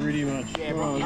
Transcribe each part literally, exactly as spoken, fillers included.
Pretty much. Yeah, oh,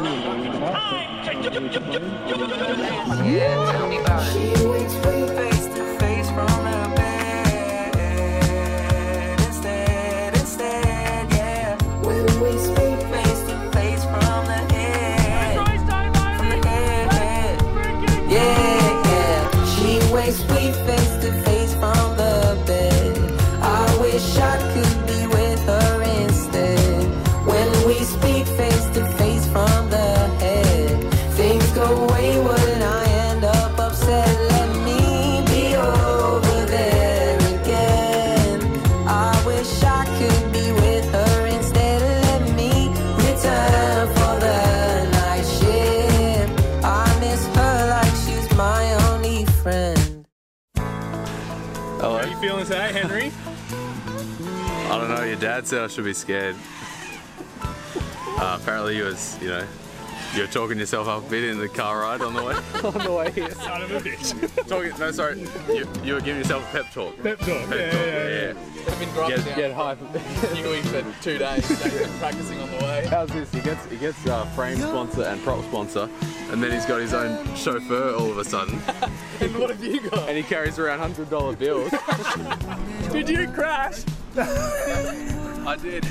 yeah, tell me about it. She wakes me face to face from the bed. Instead, instead, yeah. When we speak face to face from the head. From the head. Yeah, yeah. She wakes me face to face from the bed. I wish I could be with her instead. When we speak face to face from the head, things go wayward and I end up upset. Let me be over there again. I wish I could be with her instead. Let me return for the night shift. I miss her like she's my only friend. Hello. How are you feeling today, Henry? I don't know, your dad said I should be scared. Uh, apparently you was, you know, you were talking yourself up a bit in the car ride on the way. on the way here. Son of a bitch. Talking, no, sorry, you, you were giving yourself a pep talk. Pep talk, pep yeah, talk, yeah, yeah, yeah. yeah. I've been grinding Get, down. get hype. Giggling for two days, been practicing on the way. How's this? He gets, he gets uh, frame sponsor and prop sponsor, and then he's got his own chauffeur all of a sudden. And what have you got? And he carries around one hundred dollar bills. Did you crash? I did.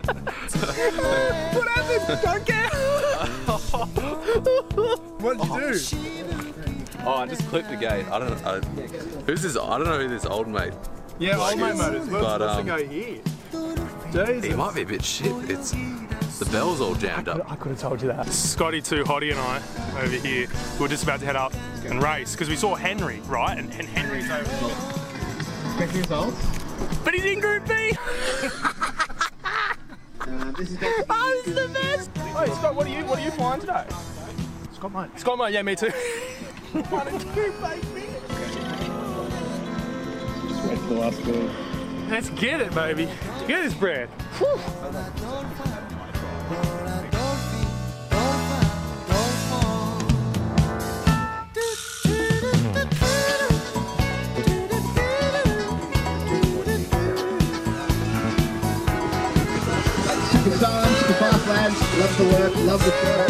What happened? Don't care. What did you do? Oh, I just clipped the gate. I don't know. I, who's this? I don't know who this old mate. Yeah, like old mate is, motors. What's but, supposed um, to go here? Jesus. He might be a bit shit. It's the bell's all jammed up. I could have told you that. Scotty two, Hottie and I over here, we were just about to head up and race because we saw Henry, right? And, and Henry's over there. Fifty years old. But he's in Group B! Uh, this is oh, this is the best! Hey, Scott, what are you, what are you flying today? ScottMode. ScottMode, yeah, me too. One and two, baby! Just wait for the last goal. Let's get it, baby. Get this bread. Whew. Super silent, super fast lads, love the work, love the show.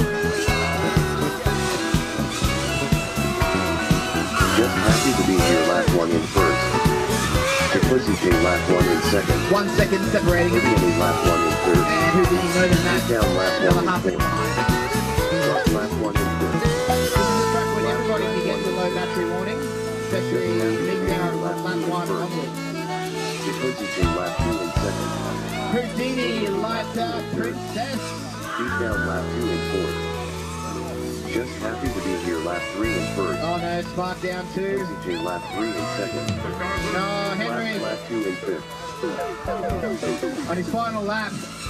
Just happy to be here, lap one in first. Jacuzzi J lap one in second. One second separating us. Beginning lap one in third. And who did you know than that? Down lap Another one half in fourth. Lap one in fifth. This is a track when everybody can get the low battery warning, especially big down lap one onwards. Jacuzzi J lap two in second. Houdini, light up, princess. Deep down lap two in fourth. Just happy to be here, lap three in first. Oh no, Spark down two. Jacuzzi J lap three in second. No, Henry. Lap, lap two in fifth. On his final lap.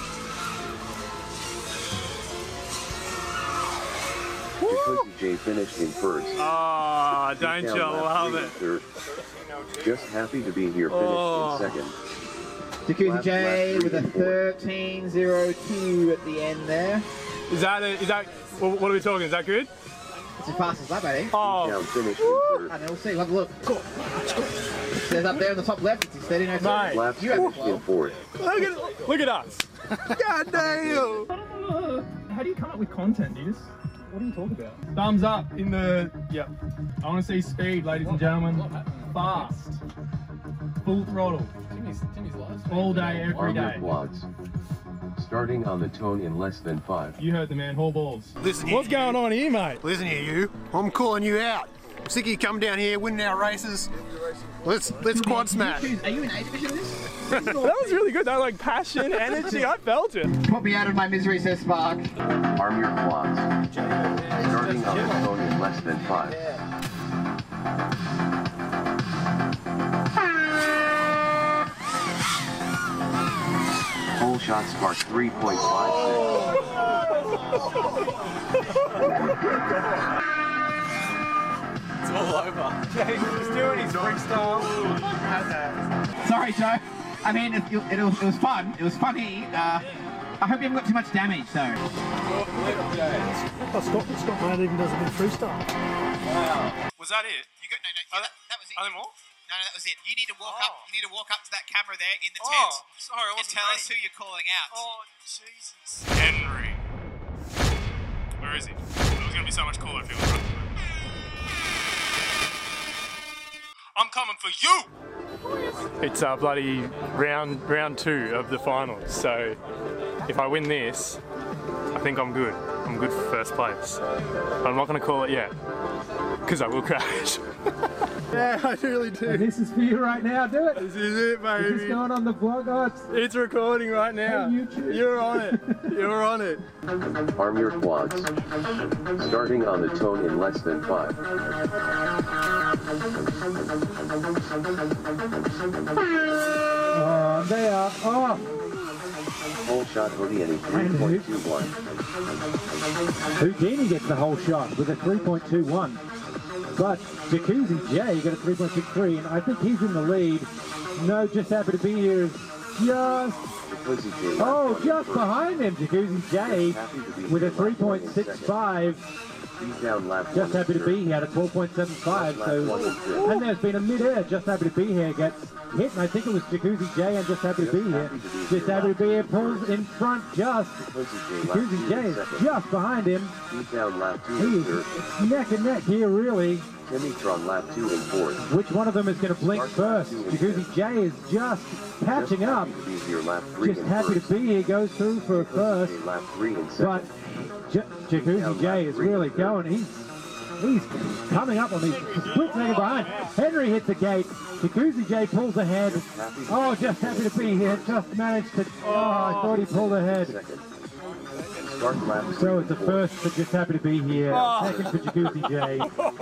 Jacuzzi J finished in first. Ah, oh, don't Deep you down lap love three in it? third. Just happy to be here, finished Oh. in second. Jacuzzi J with a thirteen oh two at the end there. Is that, a, is that, what are we talking, is that good? It's the fastest lap, I think. Oh. Down finished in third. And we'll see, have a look. Cool. It says up there on the top left, it's thirteen oh two. Mate. Lap You have it finished in fourth. Look at, look at us. God damn. How do you come up with content? Do you just, what do you talk about? Thumbs up in the, yep. I want to see speed, ladies and gentlemen. Fast. Full throttle. Timmy's, Timmy's live. All day, every day. Vlogs. Starting on the tone in less than five. You heard the man, haul balls. Listen What's here, going on here, mate? Listen here, you. I'm calling you out. I'm sick of you coming down here, winning our races. Let's let's quad smash. Are you in A division of this? That was really good. That like passion, energy, I felt it. Put me out of my misery, says Spark. Arm your quads. Starting on the tone in less than five. Full shot spark three point five six. It's all over. He's doing his freestyle. Sorry, Joe. I mean, it, it, it, was, it was fun. It was funny. Uh, I hope you haven't got too much damage, though. Oh, Scott, Scott Mode even does a bit of freestyle. Wow. Was that it? You got no, no. Are that, that was it. Are there more? No, no, that was it. You need to walk Oh. up. You need to walk up to that camera there in the Oh, tent sorry, I and wasn't tell ready. us who you're calling out. Oh, Jesus. Henry. Where is he? It was gonna be so much cooler if he was running. I'm coming for you! It's uh, bloody round round two of the finals, so if I win this, I think I'm good. I'm good for first place. But I'm not going to call it yet, because I will crash. Yeah, I really do. And this is for you right now, do it. This is it, baby. Is this going on the vlog? Oh, it's, it's recording right now. Hey, YouTube. You're on it. You're on it. Arm your quads. Starting on the tone in less than five. Oh, they are off. Whole shot Houdini three point two one. Houdini gets the whole shot with a three point two one. But Jacuzzi J got a three point six three, and I think he's in the lead. No, just happy to be here is just... Oh, just behind him, Jacuzzi J with a three point six five. Just happy to be here at a twelve point seven five. So, and there's been a mid-air. Just happy to be here gets hit, and I think it was Jacuzzi J and just happy to be here. Just happy to be here pulls in front. Just Jacuzzi J is just behind him. He is neck and neck here, really. Timitron lap two and fourth. Which one of them is going to blink first? Jacuzzi J is just catching up. Just happy to be here. Goes through for a first, but Jacuzzi J is really going. He's he's coming up on these split second behind. Henry hits the gate. Jacuzzi J pulls ahead. Oh, just happy to be here. Just managed to. Oh, I thought he pulled ahead. So it's the first for just happy to be here. Second for Jacuzzi J.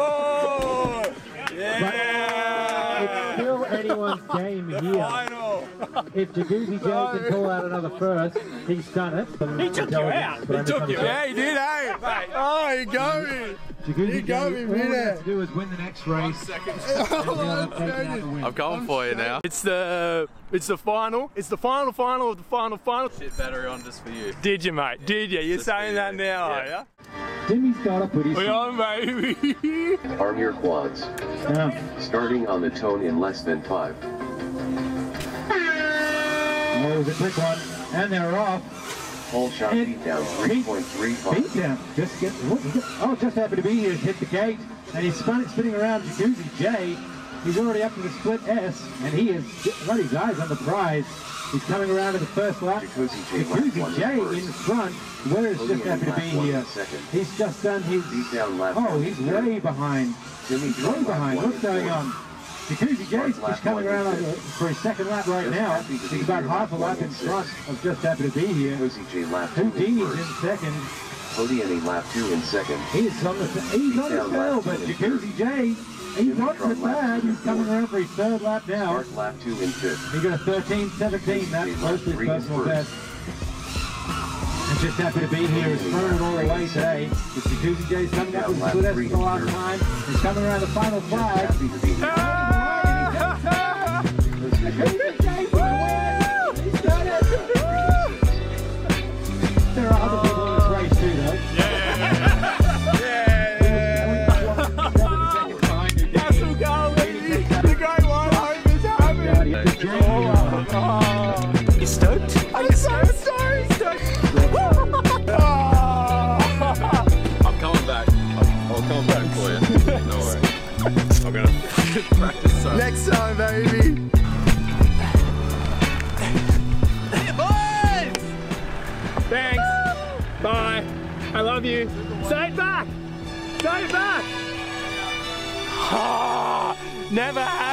But it's still anyone's game here. If Jacuzzi J can pull out another first, he's done it. He took you out. He took you out. Yeah, he did, eh? Oh, he got me. Jacuzzi J, all he has to do is win the next race. I'm coming for you now. It's the it's the final. It's the final final of the final final. Shit battery on just for you. Did you, mate? Did you? You're Just saying that now, yeah. are you? Timmy's got up with his... We are, baby. Arm your quads. Yeah. Starting on the tone in less than five. Oh, it was a quick one. And they're off. Whole shot It- beat down three point three five. Beat down. Just get... Oh, just happy to be here. Hit the gate. And he's spun, spinning around Jacuzzi J. He's already up to the split S. And he has got his eyes on the prize. He's coming around to the first lap. Jacuzzi J Jacuzzi J in front. Where is just happy to be here? He's just done his... Beat down lap Oh, one he's and third. way behind. Jimmy Way behind. What's going on? Jacuzzi J's just coming around on the, for his second lap right now. He's about half a lap in front of just happy to be here. Jacuzzi J lap two in Houdini's in first. second. Houdini lap two in second. He's on the he's on the tail, but Jacuzzi J, he's not so bad. He's coming around for his third lap now. Start lap two in fifth. He got a thirteen seventeen. That's close to his personal best. And just happy to be here. He's thrown it all the way today. It's Jacuzzi J's coming up with the split S for the last time. He's coming around the final flag. Happy to be here. Jacuzzi J for the win! He's done it! There are other people in this race too, though. Castle Gal, baby. The great one. Hope is happy. Oh, you stoked? Are you so stoked? I'm coming back. I'll, I'll come back for you. No worries. I'm gonna practice so. Next time, baby. Hey, boys! Thanks. Bye. I love you. Say it back. Say it back. Ah, never had.